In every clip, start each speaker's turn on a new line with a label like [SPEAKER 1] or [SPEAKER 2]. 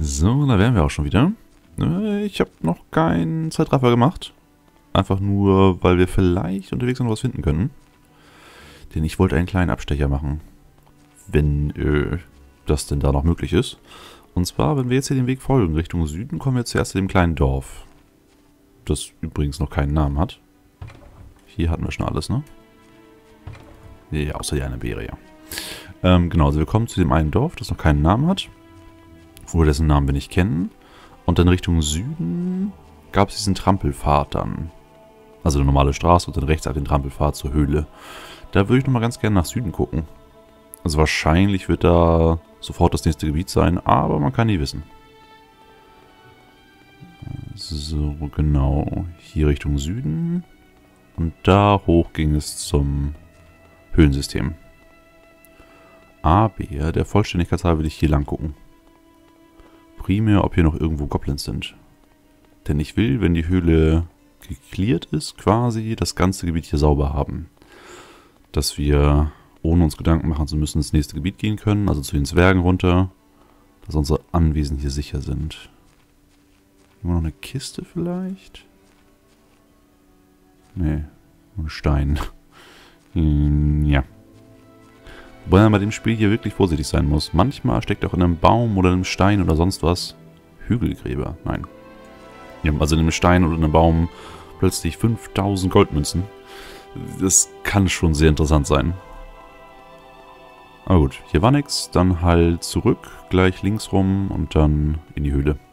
[SPEAKER 1] So, da wären wir auch schon wieder. Ich habe noch keinen Zeitraffer gemacht. Einfach nur, weil wir vielleicht unterwegs noch was finden können. Denn ich wollte einen kleinen Abstecher machen. Wenn das denn da noch möglich ist. Und zwar, wenn wir jetzt hier den Weg folgen Richtung Süden, kommen wir zuerst zu dem kleinen Dorf. Das übrigens noch keinen Namen hat. Hier hatten wir schon alles, ne? Ja, außer die eine Beere, ja. Genau, also wir kommen zu dem einen Dorf, das noch keinen Namen hat. Wo dessen Namen wir nicht kennen. Und dann Richtung Süden gab es diesen Trampelpfad dann. Also eine normale Straße und dann rechts ab den Trampelpfad zur Höhle. Da würde ich nochmal ganz gerne nach Süden gucken. Also wahrscheinlich wird da sofort das nächste Gebiet sein, aber man kann nie wissen. So, genau. Hier Richtung Süden. Und da hoch ging es zum Höhlensystem. Aber der Vollständigkeit halber will ich hier lang gucken. Primär, ob hier noch irgendwo Goblins sind. Denn ich will, wenn die Höhle geklärt ist, quasi das ganze Gebiet hier sauber haben. Dass wir, ohne uns Gedanken machen zu müssen, ins nächste Gebiet gehen können, also zu den Zwergen runter, dass unsere Anwesen hier sicher sind. Immer noch eine Kiste vielleicht? Nee, ein Stein. Ja. Wobei man bei dem Spiel hier wirklich vorsichtig sein muss. Manchmal steckt auch in einem Baum oder einem Stein oder sonst was Hügelgräber. Nein. Ja, also in einem Stein oder in einem Baum plötzlich 5000 Goldmünzen. Das kann schon sehr interessant sein. Aber gut, hier war nichts. Dann halt zurück, gleich links rum und dann in die Höhle.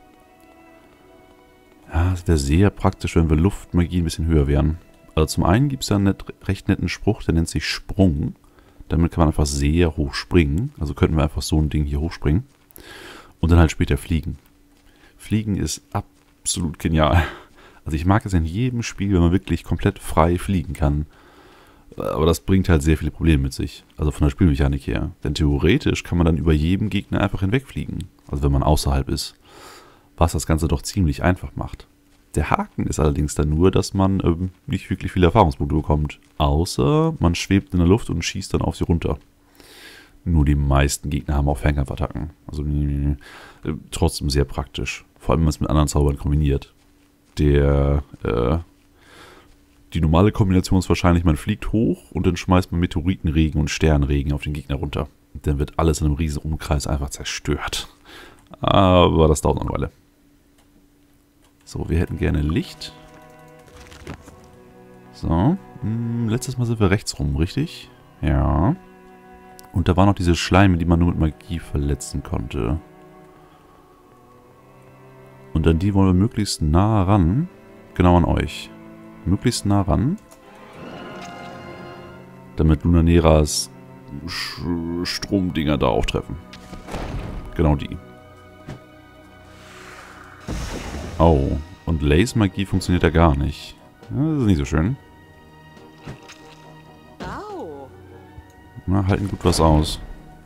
[SPEAKER 1] Ja, es wäre sehr praktisch, wenn wir Luftmagie ein bisschen höher wären. Also zum einen gibt es ja einen recht netten Spruch, der nennt sich Sprung. Damit kann man einfach sehr hoch springen. Also könnten wir einfach so ein Ding hier hochspringen. Und dann halt später fliegen. Fliegen ist absolut genial. Also ich mag es in jedem Spiel, wenn man wirklich komplett frei fliegen kann. Aber das bringt halt sehr viele Probleme mit sich. Also von der Spielmechanik her. Denn theoretisch kann man dann über jedem Gegner einfach hinwegfliegen. Also wenn man außerhalb ist. Was das Ganze doch ziemlich einfach macht. Der Haken ist allerdings dann nur, dass man nicht wirklich viele Erfahrungspunkte bekommt. Außer man schwebt in der Luft und schießt dann auf sie runter. Nur die meisten Gegner haben auch Fernkampfattacken. Also trotzdem sehr praktisch. Vor allem, wenn man es mit anderen Zaubern kombiniert. Die normale Kombination ist wahrscheinlich, man fliegt hoch und dann schmeißt man Meteoritenregen und Sternregen auf den Gegner runter. Und dann wird alles in einem riesen Umkreis einfach zerstört. Aber das dauert noch eine Weile. So, wir hätten gerne Licht. So. Letztes Mal sind wir rechts rum, richtig? Ja. Und da waren noch diese Schleime, die man nur mit Magie verletzen konnte. Und an die wollen wir möglichst nah ran. Genau an euch. Möglichst nah ran. Damit Lunaneras Stromdinger da auch treffen. Genau die. Oh, und Lace-Magie funktioniert ja gar nicht. Ja, das ist nicht so schön. Na, halten gut was aus.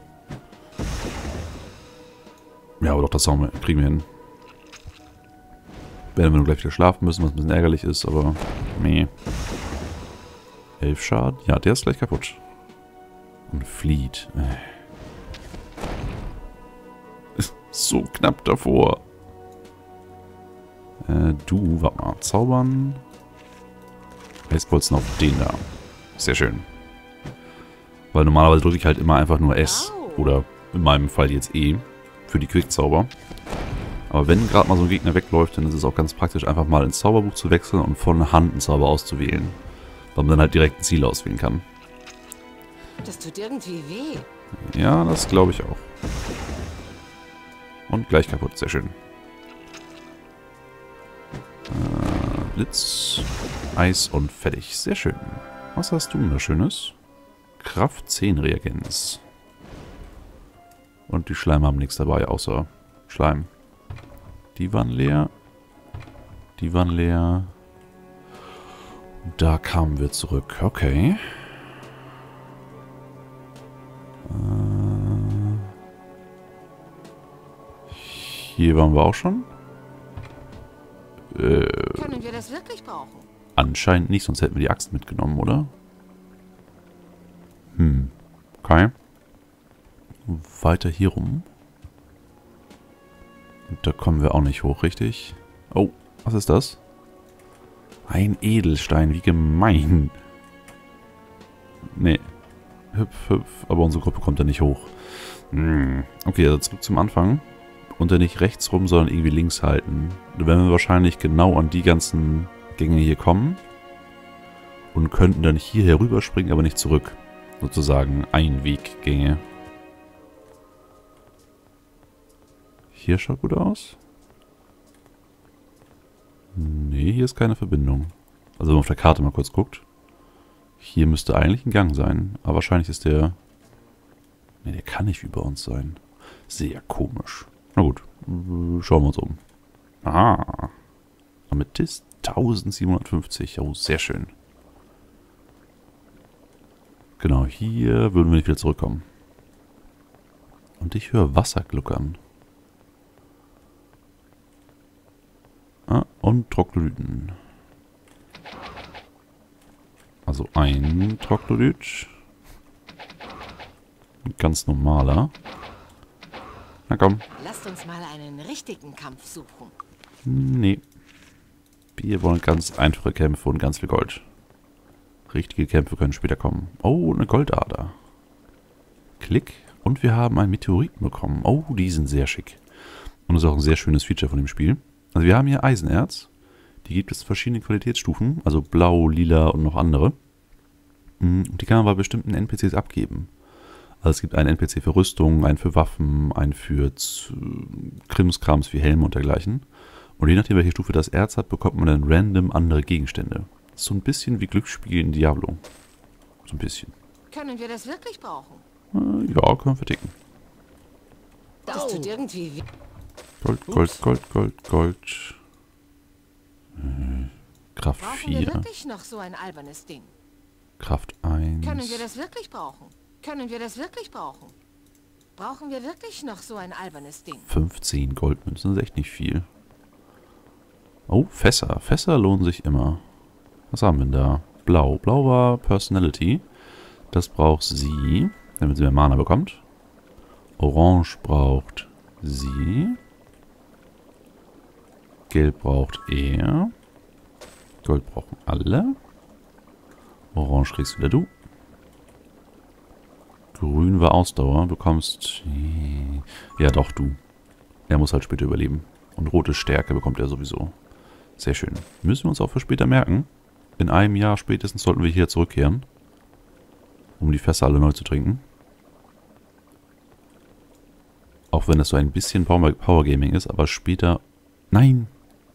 [SPEAKER 1] Ja, aber doch, das kriegen wir hin. Werden wir nur gleich wieder schlafen müssen, was ein bisschen ärgerlich ist, aber nee. 11 Schaden? Ja, der ist gleich kaputt. Und flieht. Ist so knapp davor. Du, warte mal, zaubern. Eisbolzen auf den da. Sehr schön. Weil normalerweise drücke ich halt immer einfach nur S. Oder in meinem Fall jetzt E. Für die Quickzauber. Aber wenn gerade mal so ein Gegner wegläuft, dann ist es auch ganz praktisch, einfach mal ins Zauberbuch zu wechseln und von Hand einen Zauber auszuwählen. Weil man dann halt direkt ein Ziel auswählen kann.
[SPEAKER 2] Das tut irgendwie weh.
[SPEAKER 1] Ja, das glaube ich auch. Und gleich kaputt, sehr schön. Blitz, Eis und fertig. Sehr schön. Was hast du denn da Schönes? Kraft 10 Reagenz. Und die Schleime haben nichts dabei, außer Schleim. Die waren leer. Die waren leer. Da kamen wir zurück. Okay. Hier waren wir auch schon.
[SPEAKER 2] Können wir das wirklich brauchen?
[SPEAKER 1] Anscheinend nicht, sonst hätten wir die Axt mitgenommen, oder? Okay. Weiter hier rum. Und da kommen wir auch nicht hoch, richtig? Oh, was ist das? Ein Edelstein, wie gemein. Nee. Hüpf, hüpf. Aber unsere Gruppe kommt da nicht hoch. Okay, also zurück zum Anfang. Und dann nicht rechts rum, sondern irgendwie links halten. Dann werden wir wahrscheinlich genau an die ganzen Gänge hier kommen. Und könnten dann hier herüberspringen, aber nicht zurück. Sozusagen Einweggänge. Hier schaut gut aus. Nee, hier ist keine Verbindung. Also wenn man auf der Karte mal kurz guckt. Hier müsste eigentlich ein Gang sein. Aber wahrscheinlich ist der... Nee, der kann nicht über uns sein. Sehr komisch. Na gut, schauen wir uns um. Ah. Amethyst 1750. Oh, sehr schön. Genau, hier würden wir nicht wieder zurückkommen. Und ich höre Wasser gluckern. Ah, und Troglodyten. Also ein Troglodyt. Ein ganz normaler. Na komm.
[SPEAKER 2] Lasst uns mal einen richtigen Kampf suchen.
[SPEAKER 1] Nee. Wir wollen ganz einfache Kämpfe und ganz viel Gold. Richtige Kämpfe können später kommen. Oh, eine Goldader. Klick. Und wir haben einen Meteoriten bekommen. Oh, die sind sehr schick. Und das ist auch ein sehr schönes Feature von dem Spiel. Also wir haben hier Eisenerz. Die gibt es in verschiedenen Qualitätsstufen. Also blau, lila und noch andere. Und die kann man bei bestimmten NPCs abgeben. Also es gibt einen NPC für Rüstung, einen für Waffen, einen für Krimskrams wie Helme und dergleichen. Und je nachdem, welche Stufe das Erz hat, bekommt man dann random andere Gegenstände. Das ist so ein bisschen wie Glücksspiel in Diablo. So ein bisschen.
[SPEAKER 2] Können wir das wirklich brauchen?
[SPEAKER 1] Ja, können wir verticken.
[SPEAKER 2] Das tut irgendwie weh.
[SPEAKER 1] Gold, Gold, Gold, Gold, Gold. Kraft
[SPEAKER 2] Brauchen wir
[SPEAKER 1] 4.
[SPEAKER 2] wirklich noch so ein albernes Ding?
[SPEAKER 1] Kraft 1.
[SPEAKER 2] Können wir das wirklich brauchen? Können wir das wirklich brauchen? Brauchen wir wirklich noch so ein albernes Ding?
[SPEAKER 1] 15 Goldmünzen, das ist echt nicht viel. Oh, Fässer. Fässer lohnen sich immer. Was haben wir denn da? Blau. Blau war Personality. Das braucht sie, damit sie mehr Mana bekommt. Orange braucht sie. Gelb braucht er. Gold brauchen alle. Orange kriegst wieder du. Grün war Ausdauer. Bekommst... Ja doch, du. Er muss halt später überleben. Und rote Stärke bekommt er sowieso. Sehr schön. Müssen wir uns auch für später merken. In einem Jahr spätestens sollten wir hier zurückkehren. Um die Fässer alle neu zu trinken. Auch wenn das so ein bisschen Power Gaming ist, aber später... Nein!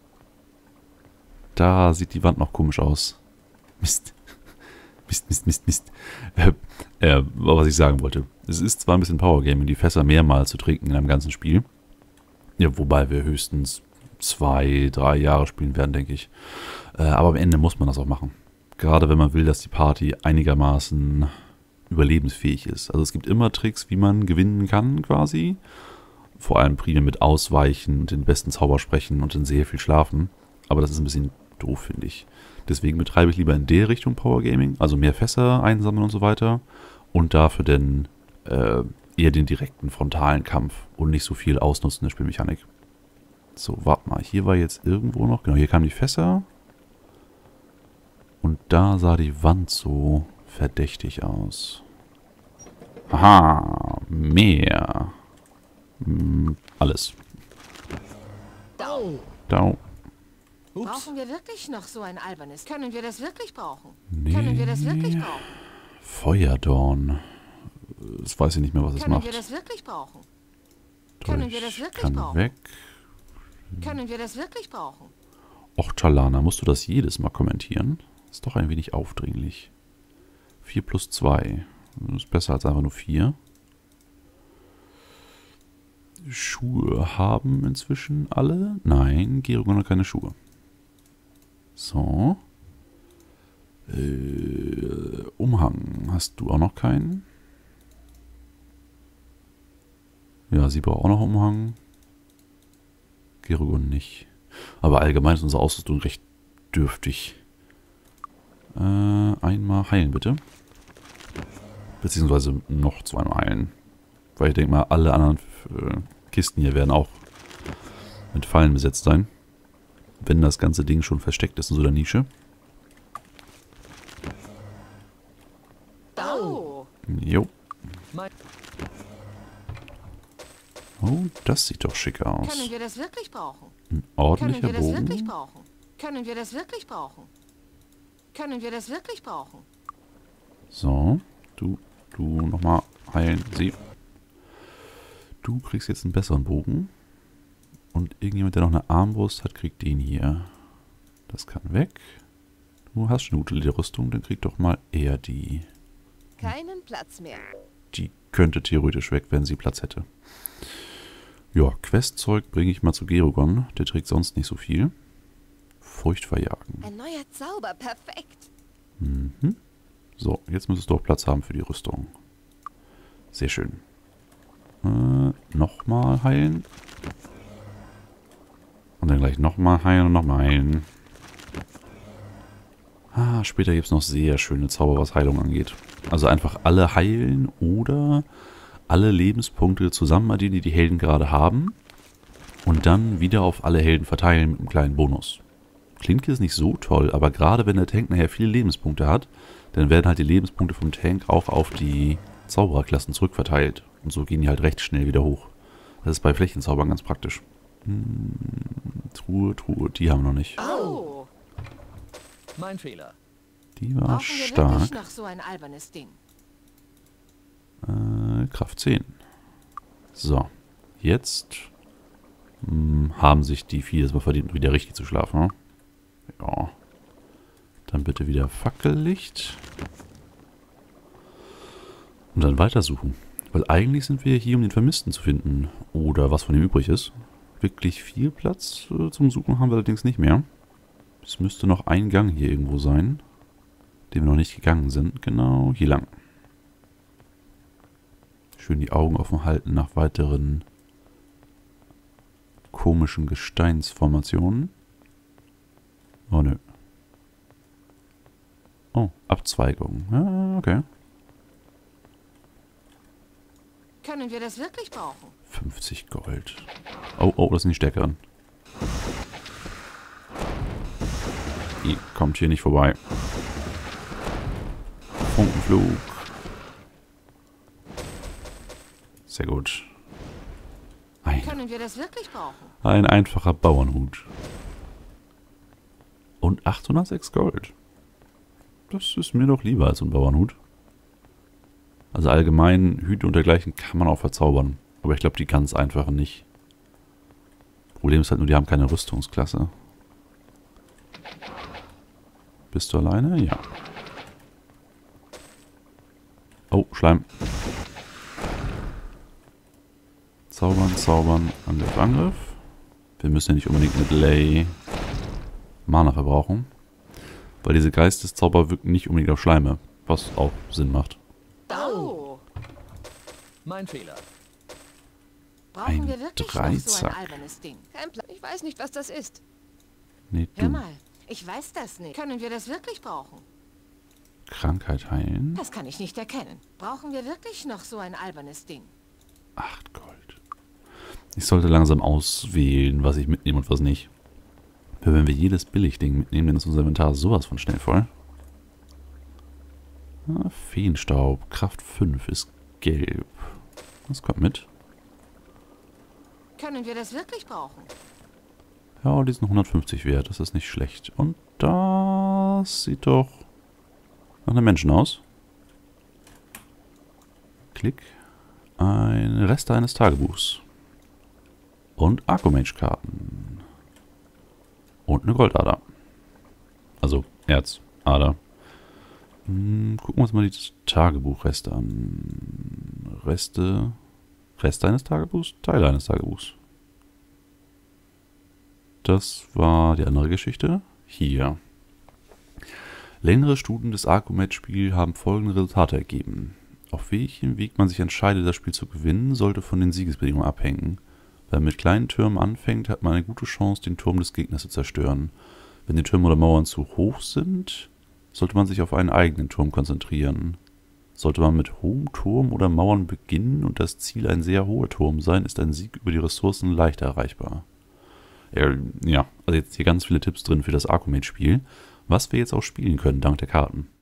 [SPEAKER 1] Da sieht die Wand noch komisch aus. Mist. Mist, Mist, Mist, Mist. Was ich sagen wollte. Es ist zwar ein bisschen Power Gaming, die Fässer mehrmals zu trinken in einem ganzen Spiel. Ja, wobei wir höchstens 2, 3 Jahre spielen werden, denke ich. Aber am Ende muss man das auch machen. Gerade wenn man will, dass die Party einigermaßen überlebensfähig ist. Also es gibt immer Tricks, wie man gewinnen kann, quasi. Vor allem primär mit Ausweichen und den besten Zauber sprechen und dann sehr viel schlafen. Aber das ist ein bisschen doof, finde ich. Deswegen betreibe ich lieber in der Richtung Power Gaming, also mehr Fässer einsammeln und so weiter. Und dafür dann eher den direkten frontalen Kampf und nicht so viel ausnutzen der Spielmechanik. So, warte mal, hier war jetzt irgendwo noch, genau, hier kamen die Fässer. Und da sah die Wand so verdächtig aus. Aha, mehr. Alles. Dau.
[SPEAKER 2] Brauchen wir wirklich noch so ein albernes? Können wir das wirklich brauchen?
[SPEAKER 1] Nee.
[SPEAKER 2] Können wir das wirklich brauchen?
[SPEAKER 1] Feuerdorn. Das weiß ich nicht mehr, was es
[SPEAKER 2] Können
[SPEAKER 1] macht.
[SPEAKER 2] wir das wirklich brauchen? Können wir das wirklich brauchen?
[SPEAKER 1] Weg.
[SPEAKER 2] Können wir das wirklich brauchen?
[SPEAKER 1] Och, Chalana, musst du das jedes Mal kommentieren? Ist doch ein wenig aufdringlich. 4 plus 2. Das ist besser als einfach nur 4. Schuhe haben inzwischen alle? Nein, Gerugon hat keine Schuhe. So. Umhang. Hast du auch noch keinen? Ja, sie braucht auch noch Umhang. Gerugon nicht. Aber allgemein ist unsere Ausrüstung recht dürftig. Einmal heilen, bitte. Beziehungsweise noch zweimal heilen. Weil ich denke mal, alle anderen Kisten hier werden auch mit Fallen besetzt sein. Wenn das ganze Ding schon versteckt ist in so einer Nische.
[SPEAKER 2] Oh.
[SPEAKER 1] Jo. Oh, das sieht doch schick aus.
[SPEAKER 2] Können wir das wirklich brauchen?
[SPEAKER 1] Ein ordentlicher
[SPEAKER 2] Können wir das
[SPEAKER 1] Bogen.
[SPEAKER 2] wirklich brauchen? Können wir das wirklich brauchen? Können wir das wirklich brauchen?
[SPEAKER 1] So, du nochmal heilen. Sie. Du kriegst jetzt einen besseren Bogen. Und irgendjemand, der noch eine Armbrust hat, kriegt den hier. Das kann weg. Du hast schon eine gute Rüstung, dann krieg doch mal eher die.
[SPEAKER 3] Keinen Platz mehr.
[SPEAKER 1] Die könnte theoretisch weg, wenn sie Platz hätte. Ja, Questzeug bringe ich mal zu Gerogon. Der trägt sonst nicht so viel. Furcht verjagen.
[SPEAKER 3] Ein neuer Zauber, perfekt.
[SPEAKER 1] Mhm. So, jetzt müsstest du auch Platz haben für die Rüstung. Sehr schön. Nochmal heilen. Und dann gleich nochmal heilen und nochmal heilen. Ah, später gibt es noch sehr schöne Zauber, was Heilung angeht. Also einfach alle heilen oder alle Lebenspunkte zusammen addieren, die die Helden gerade haben. Und dann wieder auf alle Helden verteilen mit einem kleinen Bonus. Klingt jetzt nicht so toll, aber gerade wenn der Tank nachher viele Lebenspunkte hat, dann werden halt die Lebenspunkte vom Tank auch auf die Zaubererklassen zurückverteilt. Und so gehen die halt recht schnell wieder hoch. Das ist bei Flächenzaubern ganz praktisch. Truhe, die haben wir noch nicht.
[SPEAKER 2] Oh.
[SPEAKER 4] Mein Fehler.
[SPEAKER 1] Die war
[SPEAKER 2] Brauchen wir wirklich
[SPEAKER 1] stark.
[SPEAKER 2] noch so ein albernes Ding?
[SPEAKER 1] Kraft 10. So, jetzt haben sich die vier es mal verdient, wieder richtig zu schlafen. Ne? Ja. Dann bitte wieder Fackellicht. Und dann weitersuchen. Weil eigentlich sind wir hier, um den Vermissten zu finden. Oder was von ihm übrig ist. Wirklich viel Platz zum Suchen haben wir allerdings nicht mehr. Es müsste noch ein Gang hier irgendwo sein, den wir noch nicht gegangen sind. Genau hier lang. Schön die Augen offen halten nach weiteren komischen Gesteinsformationen. Oh nö. Oh, Abzweigung. Ja, okay.
[SPEAKER 2] Können wir das wirklich brauchen?
[SPEAKER 1] 50 Gold. Oh, das sind die stärkeren. Ihr kommt hier nicht vorbei. Funkenflug. Sehr gut.
[SPEAKER 2] Können wir das wirklich brauchen?
[SPEAKER 1] Ein einfacher Bauernhut. Und 806 Gold. Das ist mir doch lieber als ein Bauernhut. Also allgemein, Hüte und dergleichen kann man auch verzaubern. Aber ich glaube, die ganz einfachen nicht. Problem ist halt nur, die haben keine Rüstungsklasse. Bist du alleine? Ja. Oh, Schleim. Zaubern, Angriff. Wir müssen ja nicht unbedingt mit Lay Mana verbrauchen. Weil diese Geisteszauber wirken nicht unbedingt auf Schleime. Was auch Sinn macht.
[SPEAKER 2] Oh.
[SPEAKER 4] Mein Fehler.
[SPEAKER 2] Brauchen wir
[SPEAKER 1] Ein
[SPEAKER 2] wirklich noch so ein
[SPEAKER 1] Dreizack.
[SPEAKER 2] albernes Ding?
[SPEAKER 3] Kein Plan. Ich weiß nicht, was das ist.
[SPEAKER 1] Nee,
[SPEAKER 2] Hör
[SPEAKER 1] du.
[SPEAKER 2] mal, ich weiß das nicht. Können wir das wirklich brauchen?
[SPEAKER 1] Krankheit heilen.
[SPEAKER 2] Das kann ich nicht erkennen. Brauchen wir wirklich noch so ein albernes Ding?
[SPEAKER 1] 8 Gold. Ich sollte langsam auswählen, was ich mitnehme und was nicht. Weil wenn wir jedes Billigding mitnehmen, dann ist unser Inventar sowas von schnell voll. Ah, Feenstaub. Kraft 5 ist gelb. Das kommt mit.
[SPEAKER 2] Können wir das wirklich brauchen?
[SPEAKER 1] Ja, die sind 150 wert. Das ist nicht schlecht. Und das sieht doch nach einem Menschen aus. Klick. Ein Reste eines Tagebuchs. Und Archomage-Karten. Und eine Goldader. Also Erzader. Gucken wir uns mal die Tagebuchreste an. Reste eines Tagebuchs? Teile eines Tagebuchs. Das war die andere Geschichte. Hier. Längere Studien des Archomage-Spiels haben folgende Resultate ergeben. Auf welchem Weg man sich entscheidet, das Spiel zu gewinnen, sollte von den Siegesbedingungen abhängen. Wenn man mit kleinen Türmen anfängt, hat man eine gute Chance, den Turm des Gegners zu zerstören. Wenn die Türme oder Mauern zu hoch sind, sollte man sich auf einen eigenen Turm konzentrieren. Sollte man mit hohem Turm oder Mauern beginnen und das Ziel ein sehr hoher Turm sein, ist ein Sieg über die Ressourcen leichter erreichbar. Ja, also jetzt hier ganz viele Tipps drin für das Arcomate-Spiel, was wir jetzt auch spielen können, dank der Karten.